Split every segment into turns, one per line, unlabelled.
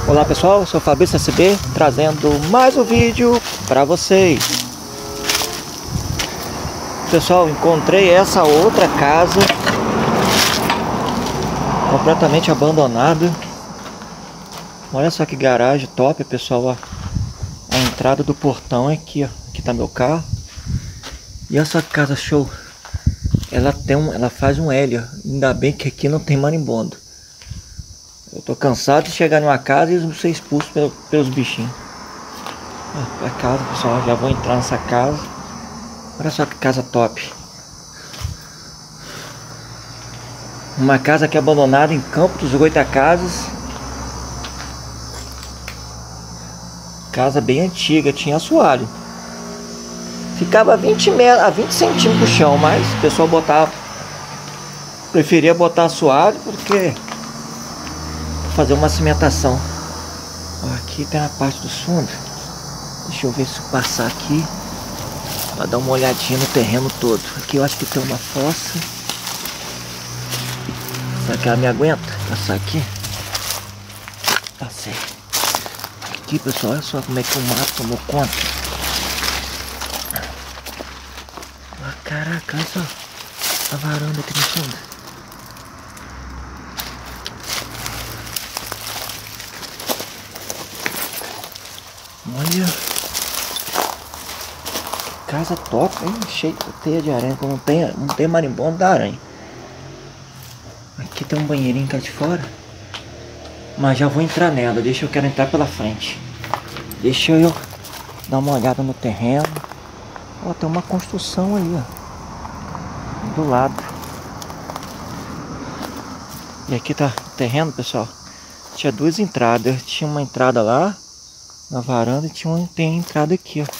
Olá pessoal, eu sou o Fabrício SB, trazendo mais um vídeo para vocês. Pessoal, encontrei essa outra casa completamente abandonada. Olha só que garagem top, pessoal, ó. A entrada do portão é aqui, ó. Aqui tá meu carro. E essa casa show. Ela faz um L, ó. Ainda bem que aqui não tem marimbondo. Eu tô cansado de chegar numa casa e ser expulso pelos bichinhos. A casa, pessoal, já vou entrar nessa casa. Olha só que casa top. Uma casa aqui abandonada em Campo dos Goitacazes. Casa bem antiga, tinha assoalho. Ficava a 20 centímetros do chão, mas o pessoal preferia botar assoalho porque fazer uma cimentação. Ó, aqui tem a parte do fundo. Deixa eu ver se eu passar aqui para dar uma olhadinha no terreno todo. Aqui eu acho que tem uma fossa. Será que ela me aguenta passar aqui? Passei. Aqui, pessoal, olha só como é que o mato tomou conta. Ah, caraca, olha só a varanda aqui no fundo. Olha, casa top, hein? Cheio de teia de aranha. Não tem marimbondo da aranha. Aqui tem um banheirinho cá de fora, mas já vou entrar nela. Eu quero entrar pela frente. Deixa eu dar uma olhada no terreno. Ó, tem uma construção ali, ó, do lado. E aqui tá o terreno, pessoal. Tinha duas entradas. Tinha uma entrada lá na varanda e tem entrada aqui, ó.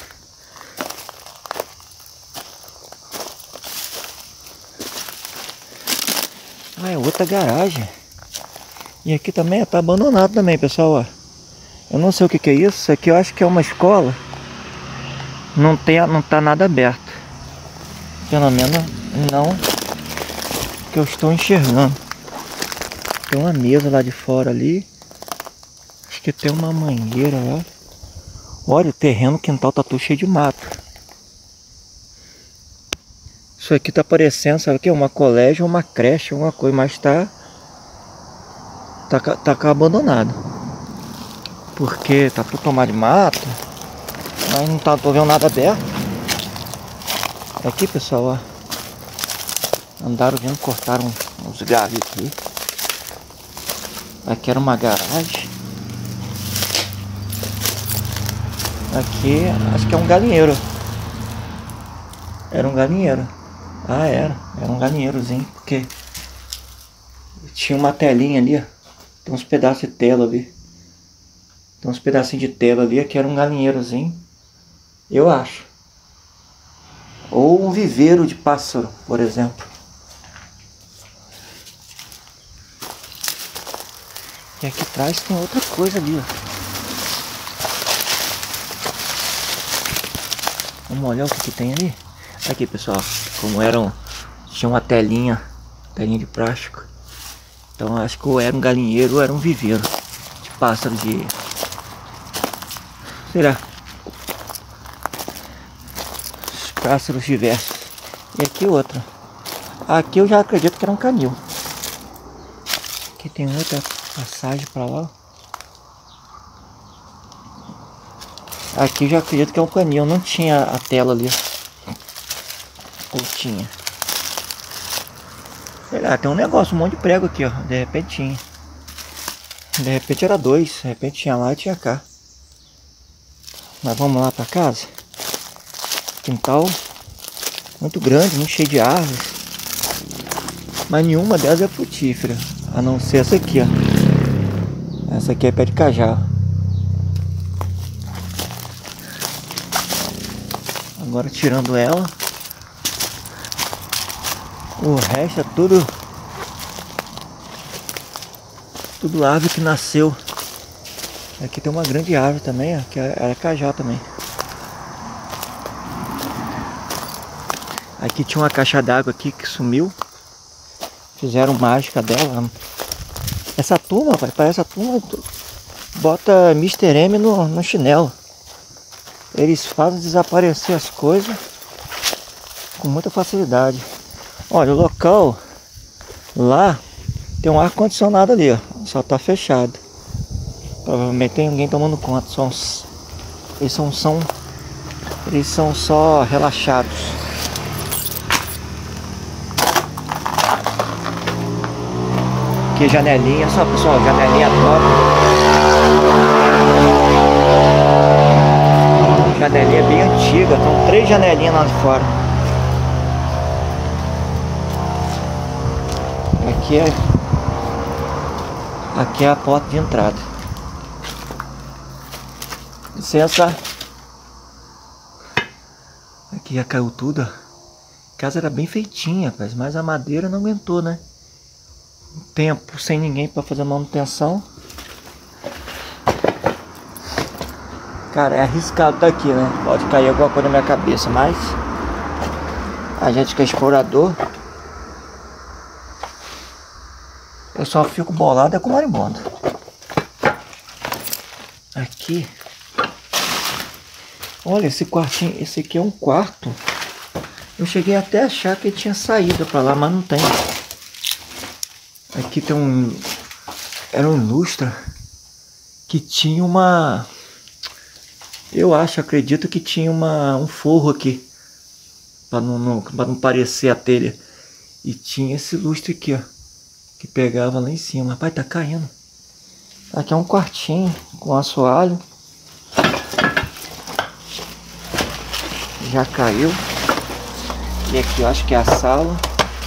Ah, é outra garagem. E aqui também tá abandonado também, pessoal, ó. Eu não sei o que é isso. Isso aqui eu acho que é uma escola. Não tá nada aberto. Pelo menos não que eu estou enxergando. Tem uma mesa lá de fora ali. Acho que tem uma mangueira lá. Olha, o terreno, o quintal tá tudo cheio de mato. Isso aqui tá parecendo, sabe o que? Uma colégio ou uma creche, alguma coisa, mas tá abandonado. Porque tá tudo tomado de mato. Mas não tô vendo nada aberto. Aqui, pessoal, ó. Andaram vindo, cortaram uns galhos aqui. Aqui era uma garagem. Aqui, acho que é um galinheiro. Era um galinheiro. Ah, era um galinheirozinho. Porque tinha uma telinha ali, ó. Tem uns pedaços de tela ali. Tem uns pedacinhos de tela ali. Aqui era um galinheirozinho. Eu acho. Ou um viveiro de pássaro, por exemplo. E aqui atrás tem outra coisa ali, ó. Vamos olhar o que tem ali. Aqui, pessoal, como tinha uma telinha de plástico. Então acho que ou era um galinheiro ou era um viveiro de pássaro de... Será? Os pássaros diversos. E aqui outra. Aqui eu já acredito que era um canil. Aqui tem outra passagem para lá. Aqui eu já acredito que é um canil. Não tinha a tela ali. Ou tinha? Sei lá, tem um negócio, um monte de prego aqui, ó. De repente tinha. De repente era dois. De repente tinha lá e tinha cá. Mas vamos lá pra casa. Quintal muito grande, muito cheio de árvores. Mas nenhuma delas é frutífera. A não ser essa aqui, ó. Essa aqui é pé de cajá. Agora tirando ela, o resto é tudo árvore que nasceu. Aqui tem uma grande árvore também, ó, que era cajá também. Aqui tinha uma caixa d'água aqui que sumiu. Fizeram mágica dela. Essa turma, parece a turma bota Mr. M no chinelo. Eles fazem desaparecer as coisas com muita facilidade. Olha, o local lá tem um ar-condicionado ali, ó. Só tá fechado. Provavelmente tem alguém tomando conta. Eles são só relaxados. Aqui janelinha, só pessoal, janelinha top. Janelinha bem antiga, estão 3 janelinhas lá de fora. Aqui é a porta de entrada. Licença. Aqui já caiu tudo. A casa era bem feitinha, mas a madeira não aguentou, né? Um tempo sem ninguém para fazer manutenção. Cara, é arriscado daqui, né? Pode cair alguma coisa na minha cabeça, mas a gente que é explorador, eu só fico bolado com o marimbondo. Aqui, olha esse quartinho, esse aqui é um quarto. Eu cheguei até a achar que ele tinha saído para lá, mas não tem. Aqui tem era um ilustra que tinha uma, acredito que tinha um forro aqui para não parecer a telha. E tinha esse lustre aqui, ó, que pegava lá em cima. Rapaz, tá caindo. Aqui é um quartinho com assoalho. Já caiu. E aqui eu acho que é a sala.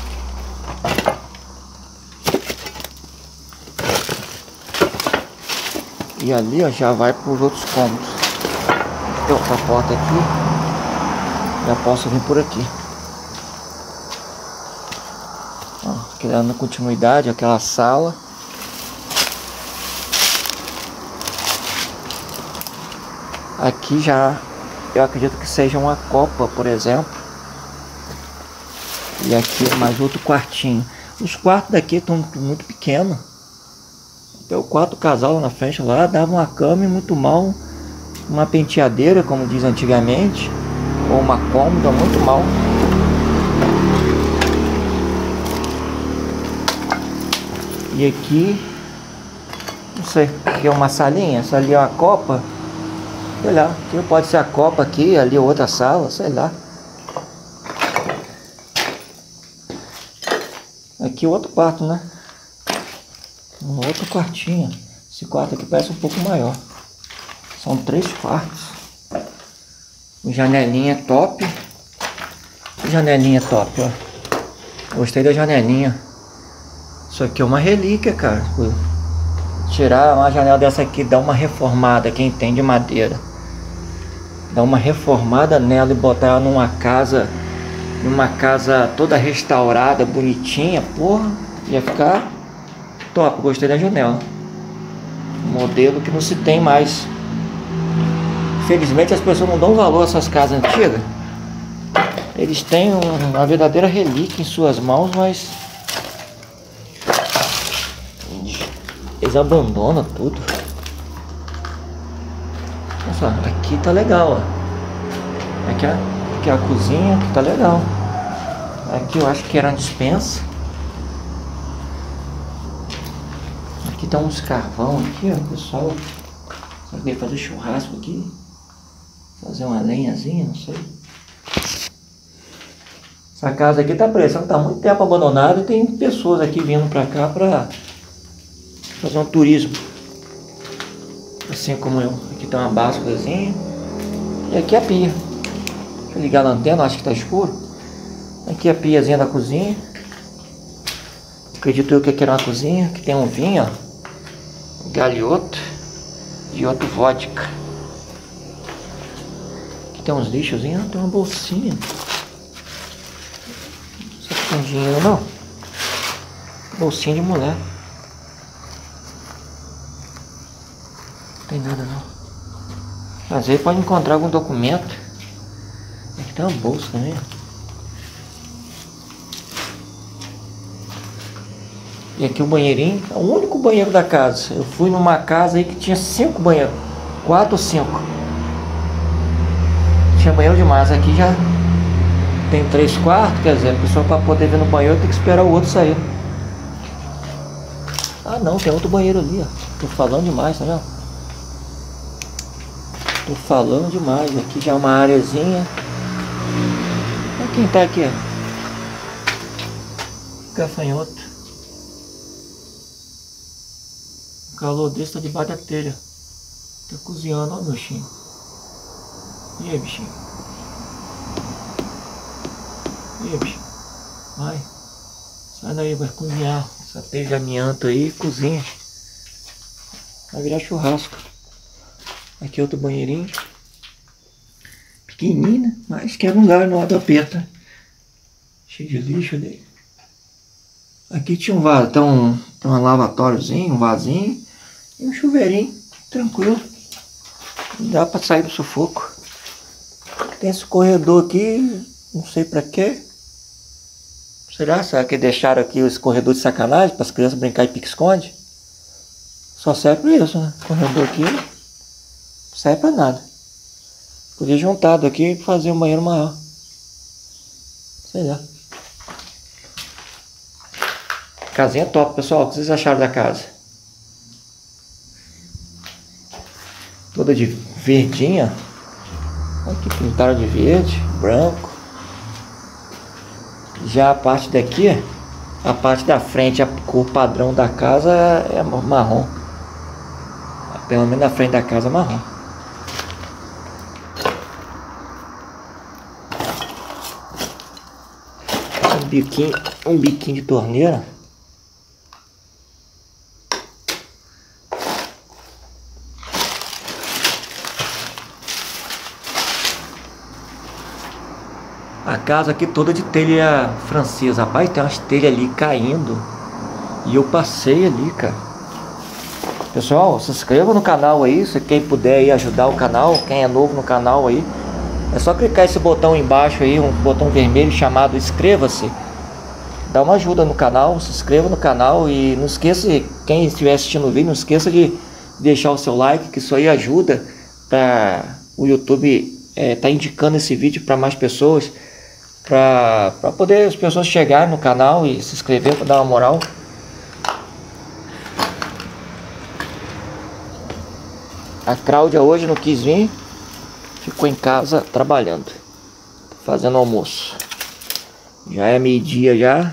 E ali, ó, já vai para os outros cômodos. Tem outra porta aqui. Já posso vir por aqui. Ó, dando continuidade àquela sala. Aqui já, eu acredito que seja uma copa, por exemplo. E aqui mais outro quartinho. Os quartos daqui estão muito pequenos. Tem o quarto casal lá na frente, lá dava uma cama e muito mal uma penteadeira, como diz antigamente, ou uma cômoda, muito mal. E aqui, não sei, aqui é uma salinha, essa ali é uma copa, sei lá, aqui pode ser a copa aqui, ali outra sala, sei lá. Aqui outro quarto, né? Um outro quartinho. Esse quarto aqui parece um pouco maior. São 3 quartos. Janelinha top. Janelinha top, ó. Gostei da janelinha. Isso aqui é uma relíquia, cara. Tirar uma janela dessa aqui, dar uma reformada, quem tem de madeira. Dar uma reformada nela e botar ela numa casa toda restaurada, bonitinha, porra, ia ficar top. Gostei da janela. Modelo que não se tem mais. Infelizmente as pessoas não dão valor a essas casas antigas. Eles têm uma verdadeira relíquia em suas mãos, mas eles abandonam tudo. Olha só, aqui tá legal, ó. Aqui é a cozinha, que tá legal. Aqui eu acho que era uma despensa. Aqui tá uns carvão aqui, ó, pessoal. Será que vai fazer churrasco aqui? Fazer uma lenhazinha, não sei. Essa casa aqui tá parecendo que tá muito tempo abandonada e tem pessoas aqui vindo pra cá pra fazer um turismo. Assim como eu. Aqui tem uma básculazinha. E aqui a pia. Deixa eu ligar a lanterna, acho que tá escuro. Aqui a piazinha da cozinha. Acredito eu que aqui era uma cozinha. Aqui tem um vinho, ó. Galhoto. E outro vodka. Aqui tem uns lixozinhos. Tem uma bolsinha. Não sei se tem dinheiro não. Bolsinha de mulher. Não tem nada não. Às vezes pode encontrar algum documento. Aqui tem uma bolsa também. E aqui o banheirinho, é o único banheiro da casa. Eu fui numa casa aí que tinha 5 banheiros, 4 ou 5. Tinha banheiro demais. Aqui já tem 3 quartos, quer dizer, a pessoa para poder vir no banheiro tem que esperar o outro sair. Ah não, tem outro banheiro ali, ó. Tô falando demais, tá vendo? Tô falando demais. Aqui já é uma areazinha. Olha quem tá aqui, ó. Gafanhoto. O calor desse tá debaixo da telha. Tá cozinhando, ó, meu bichinho. E aí, bichinho? E aí, bichinho? Vai. Sai daí, vai cozinhar. Essa telha de amianto aí, cozinha. Vai virar churrasco. Aqui outro banheirinho. Pequenininho, mas que é lugar no lado aperta. Cheio de lixo ali. Aqui tinha um vaso, tem um lavatóriozinho, um vasinho e um chuveirinho, tranquilo. Não dá pra sair do sufoco. Tem esse corredor aqui, não sei pra quê. Será que deixaram aqui esse corredor de sacanagem para as crianças brincarem de pique-esconde? Só serve pra isso, né? Corredor aqui não serve pra nada. Podia juntado aqui e fazer um banheiro maior. Sei lá. Casinha top, pessoal. O que vocês acharam da casa? Toda de verdinha. Aqui pintaram de verde, branco. Já a parte daqui, a parte da frente, a cor padrão da casa é marrom. Pelo menos na frente da casa é marrom. Um biquinho de torneira. A casa aqui toda de telha francesa. Rapaz, tem umas telhas ali caindo. E eu passei ali, cara. Pessoal, se inscreva no canal aí. Se quem puder aí ajudar o canal. Quem é novo no canal aí. É só clicar esse botão embaixo aí. Um botão vermelho chamado inscreva-se. Dá uma ajuda no canal. Se inscreva no canal. E não esqueça, quem estiver assistindo o vídeo, não esqueça de deixar o seu like. Que isso aí ajuda para o YouTube tá indicando esse vídeo para mais pessoas. Para poder as pessoas chegarem no canal e se inscrever para dar uma moral. A Cláudia hoje não quis vir, ficou em casa trabalhando, fazendo almoço. Já é meio-dia já.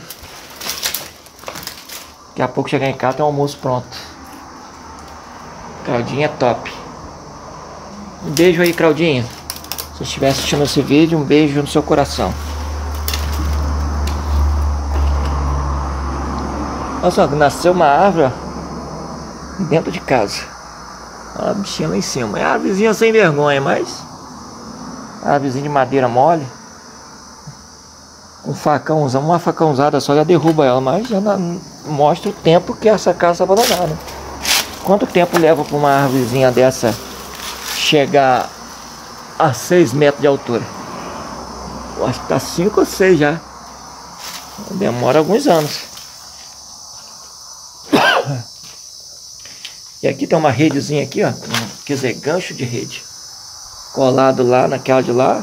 Daqui a pouco chegar em casa tem um almoço pronto. Claudinha é top. Um beijo aí, Claudinha. Se você estiver assistindo esse vídeo, um beijo no seu coração. Olha só, nasceu uma árvore dentro de casa. Olha a bichinha lá em cima. É a árvorezinha sem vergonha, mas a árvorezinha de madeira mole. Um facãozão, uma facãozada só já derruba ela, mas já mostra o tempo que essa casa está abandonada. Quanto tempo leva para uma árvorezinha dessa chegar a 6 metros de altura? Eu acho que tá 5 ou 6 já. Demora alguns anos. E aqui tem uma redezinha aqui, ó. Quer dizer, gancho de rede. Colado lá naquela de lá.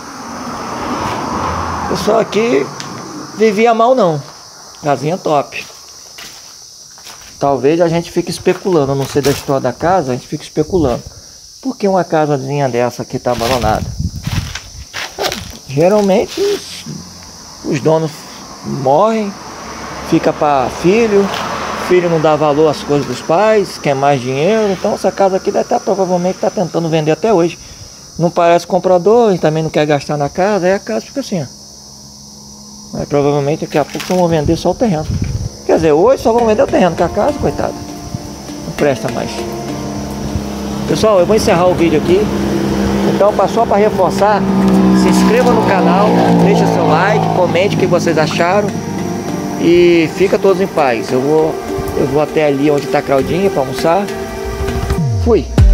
O pessoal aqui vivia mal não. Casinha top. Talvez a gente fique especulando. Eu não sei da história da casa, a gente fica especulando. Por que uma casazinha dessa aqui tá abandonada? Geralmente os donos morrem, fica para filho. Filho não dá valor às coisas dos pais, quer mais dinheiro. Então essa casa aqui deve estar, provavelmente está tentando vender até hoje. Não parece comprador, e também não quer gastar na casa. Aí a casa fica assim, ó. Mas provavelmente daqui a pouco vão vender só o terreno. Quer dizer, hoje só vão vender o terreno, que a casa, coitada, não presta mais. Pessoal, eu vou encerrar o vídeo aqui. Então, só para reforçar, se inscreva no canal, deixa seu like, comente o que vocês acharam. E fica todos em paz. Eu vou até ali onde está a Claudinha para almoçar. Fui!